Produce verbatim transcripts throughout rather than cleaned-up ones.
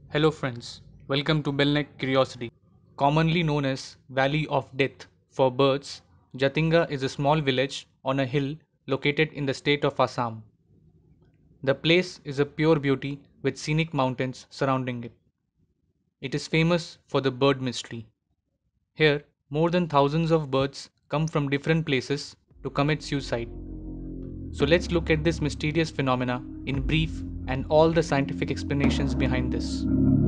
Hello friends, welcome to Belneck Curiosity. Commonly known as Valley of Death for birds, Jatinga is a small village on a hill located in the state of Assam. The place is a pure beauty with scenic mountains surrounding it. It is famous for the bird mystery. Here, more than thousands of birds come from different places to commit suicide. So let's look at this mysterious phenomena in brief and all the scientific explanations behind this.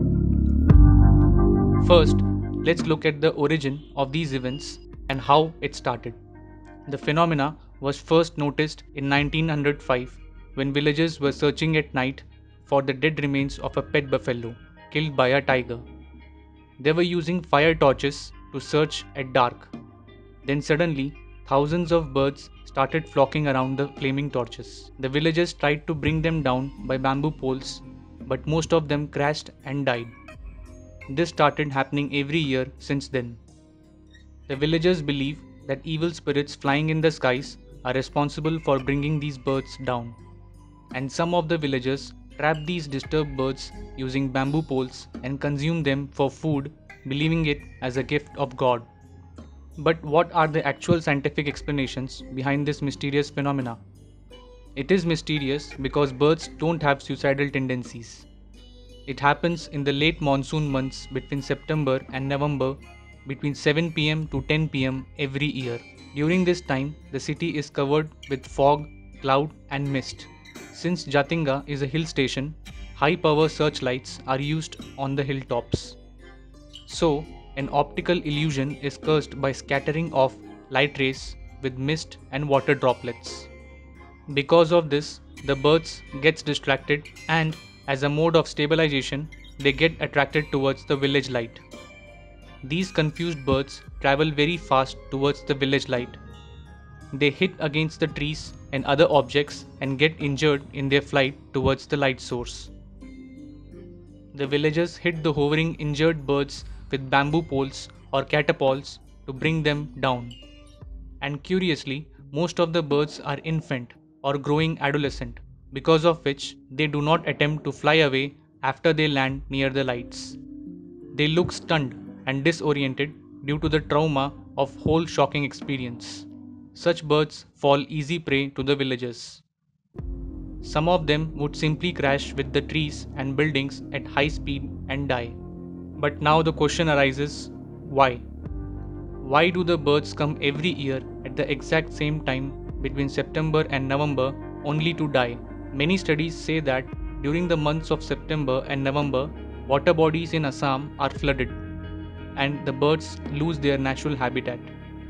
First, let's look at the origin of these events and how it started. The phenomena was first noticed in nineteen oh five when villagers were searching at night for the dead remains of a pet buffalo killed by a tiger. They were using fire torches to search at dark. Then suddenly, thousands of birds started flocking around the flaming torches. The villagers tried to bring them down by bamboo poles, but most of them crashed and died. This started happening every year since then. The villagers believe that evil spirits flying in the skies are responsible for bringing these birds down. And some of the villagers trap these disturbed birds using bamboo poles and consume them for food, believing it as a gift of God. But what are the actual scientific explanations behind this mysterious phenomena? It is mysterious because birds don't have suicidal tendencies. It happens in the late monsoon months between September and November between seven p m to ten p m every year. During this time, the city is covered with fog, cloud and mist. Since Jatinga is a hill station, high-power searchlights are used on the hilltops. So, an optical illusion is caused by scattering of light rays with mist and water droplets. Because of this, the birds gets distracted and as a mode of stabilization, they get attracted towards the village light. These confused birds travel very fast towards the village light. They hit against the trees and other objects and get injured in their flight towards the light source. The villagers hit the hovering injured birds with bamboo poles or catapults to bring them down. And curiously, most of the birds are infant or growing adolescent, because of which they do not attempt to fly away after they land near the lights. They look stunned and disoriented due to the trauma of whole shocking experience. Such birds fall easy prey to the villagers. Some of them would simply crash with the trees and buildings at high speed and die. But now the question arises, why? Why do the birds come every year at the exact same time between September and November only to die? Many studies say that during the months of September and November, water bodies in Assam are flooded and the birds lose their natural habitat.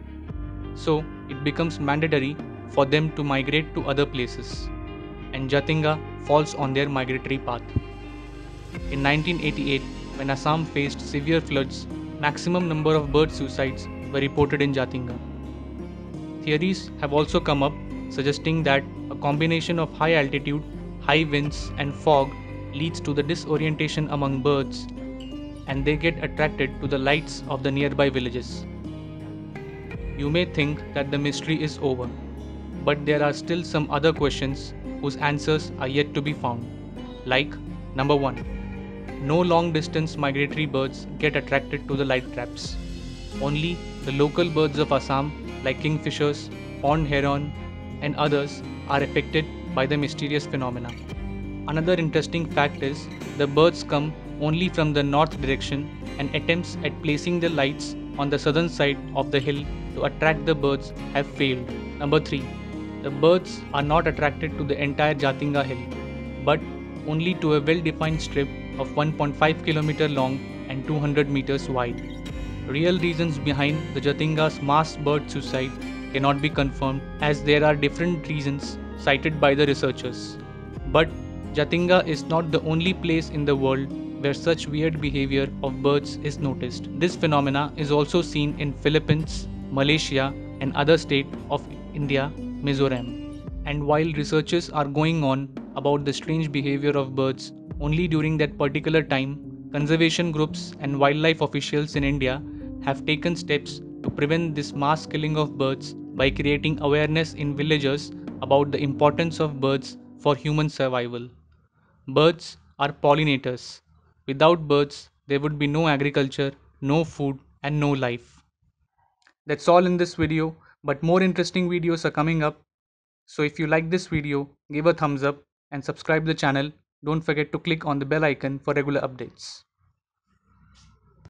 So it becomes mandatory for them to migrate to other places, and Jatinga falls on their migratory path. In nineteen eighty-eight, when Assam faced severe floods, maximum number of bird suicides were reported in Jatinga. Theories have also come up suggesting that a combination of high altitude, high winds and fog leads to the disorientation among birds and they get attracted to the lights of the nearby villages. You may think that the mystery is over, but there are still some other questions whose answers are yet to be found. Like, number one. No long distance migratory birds get attracted to the light traps. Only the local birds of Assam like kingfishers, horned heron and others are affected by the mysterious phenomena. Another interesting fact is the birds come only from the north direction and attempts at placing the lights on the southern side of the hill to attract the birds have failed. Number three. The birds are not attracted to the entire Jatinga hill, but only to a well-defined strip of one point five kilometers long and two hundred meters wide. Real reasons behind the Jatinga's mass bird suicide cannot be confirmed as there are different reasons cited by the researchers. But Jatinga is not the only place in the world where such weird behavior of birds is noticed. This phenomena is also seen in Philippines, Malaysia and other states of India, Mizoram. And while researches are going on about the strange behavior of birds only during that particular time, conservation groups and wildlife officials in India have taken steps to prevent this mass killing of birds by creating awareness in villagers about the importance of birds for human survival. Birds are pollinators, Without birds, there would be no agriculture, no food, and no life. That's all in this video, but more interesting videos are coming up. So if you like this video, give a thumbs up and subscribe the channel. Don't forget to click on the bell icon for regular updates.